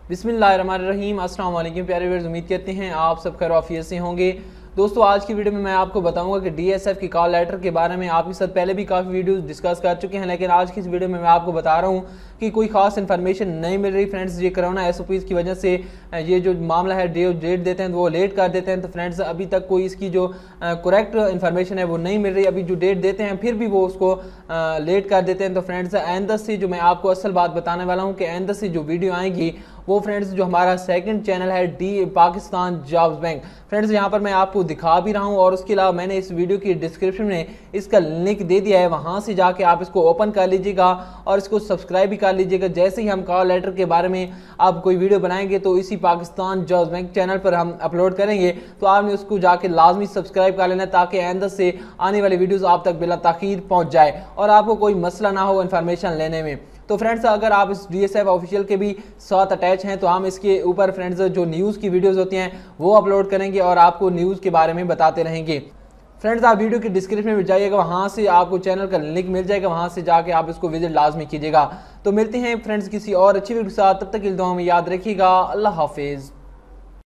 बिस्मिल्लाहिर्रहमानिर्रहीम। अस्सलाम वालेकुम प्यारे व्यूअर्स, उम्मीद करते हैं आप सब खैर आफियत से होंगे। दोस्तों, आज की वीडियो में मैं आपको बताऊंगा कि डीएसएफ की कॉल लेटर के बारे में आपके साथ पहले भी काफ़ी वीडियोस डिस्कस कर चुके हैं, लेकिन आज की इस वीडियो में मैं आपको बता रहा हूं कि कोई खास इन्फॉर्मेशन नहीं मिल रही। फ्रेंड्स, ये कोरोना एसओपीज़ की वजह से ये जो मामला है डेट देते हैं तो वो लेट कर देते हैं। तो फ्रेंड्स, अभी तक कोई इसकी जो करेक्ट इन्फॉर्मेशन है वो नहीं मिल रही। अभी जो डेट देते हैं फिर भी वो उसको लेट कर देते हैं। तो फ्रेंड्स, आइंदा से जो मैं आपको असल बात बताने वाला हूँ कि आइंदा से जो वीडियो आएंगी वो फ्रेंड्स जो हमारा सेकंड चैनल है the Pakistan jobs bank, friends यहाँ पर मैं आपको दिखा भी रहा हूँ और उसके अलावा मैंने इस वीडियो की डिस्क्रिप्शन में इसका लिंक दे दिया है, वहाँ से जाके आप इसको ओपन कर लीजिएगा और इसको सब्सक्राइब भी कर लीजिएगा। जैसे ही हम कॉल लेटर के बारे में आप कोई वीडियो बनाएंगे तो इसी पाकिस्तान जॉब्स बैंक चैनल पर हम अपलोड करेंगे, तो आपने उसको जाके लाजमी सब्सक्राइब कर लेना ताकि आइंदा से आने वाली वीडियोज़ आप तक बिला ताखीर पहुँच जाए और आपको कोई मसला ना हो इन्फॉर्मेशन लेने में। तो फ्रेंड्स, अगर आप इस डीएसएफ ऑफिशियल के भी साथ अटैच हैं तो हम इसके ऊपर फ्रेंड्स जो न्यूज़ की वीडियोस होती हैं वो अपलोड करेंगे और आपको न्यूज़ के बारे में बताते रहेंगे। फ्रेंड्स, आप वीडियो के डिस्क्रिप्शन में जाइएगा, वहाँ से आपको चैनल का लिंक मिल जाएगा, वहाँ से जाके आप इसको विजिट लाजमी कीजिएगा। तो मिलते हैं फ्रेंड्स किसी और अच्छी वीडियो के साथ, तब तक के लिए दुआ में याद रखिएगा। अल्लाह हाफिज़।